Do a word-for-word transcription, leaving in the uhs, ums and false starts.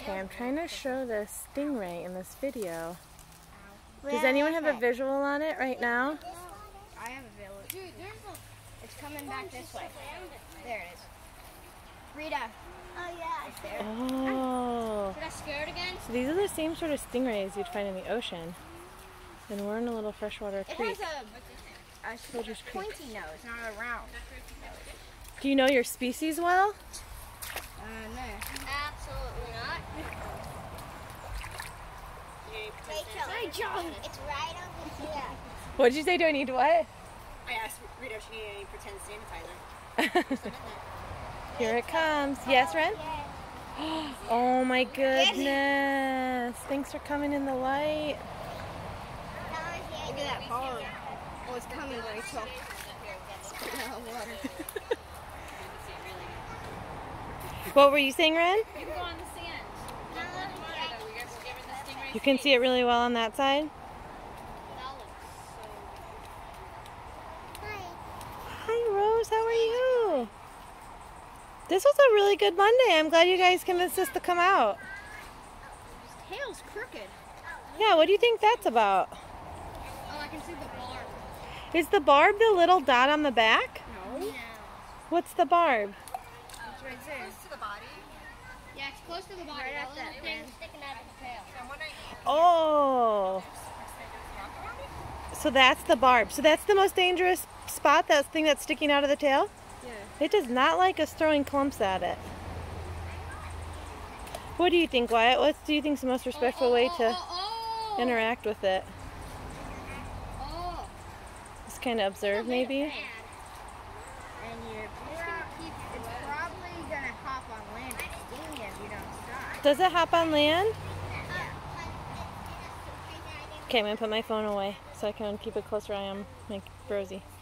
Okay, I'm trying to show this stingray in this video. Does anyone have a visual on it right now? I have a visual. It's coming back this way. There it is. Rita. Oh yeah, it's there. Oh. Did I scare it again? So these are the same sort of stingrays you'd find in the ocean. And we're in a little freshwater creek. It has a, a pointy nose, not a round nose. Do you know your species well? Uh, no. Absolutely not. Rachel, Hey, John. it's right over here. What did you say? Do I need what? I asked Rita if she needed any pretend sanitizer. Here it comes. Yes, Ren? Oh my goodness. Thanks for coming in the light. Look at that bar. Oh, it's coming, Rachel. Oh, water. What were you saying, Ren? You can go on the sand. You can see it really well on that side? Hi, Rose. How are you? This was a really good Monday. I'm glad you guys convinced us to come out. His tail's crooked. Yeah, what do you think that's about? Oh, I can see the barb. Is the barb the little dot on the back? No. What's the barb? It's right there. Close to the body. Yeah, it's close to the body. Right That up little that thing fin. sticking out of the tail. Oh. So that's the barb. So that's the most dangerous spot, that thing that's sticking out of the tail? Yeah. It does not like us throwing clumps at it. What do you think, Wyatt? What do you think is the most respectful oh, oh, way oh, to oh, oh. interact with it? Oh. Just kind of observe, maybe? And you're keep, it's probably going to hop on land and sting you if you don't stop. Does it hop on land? Okay, I'm going to put my phone away so I can keep a closer eye on my Rosie.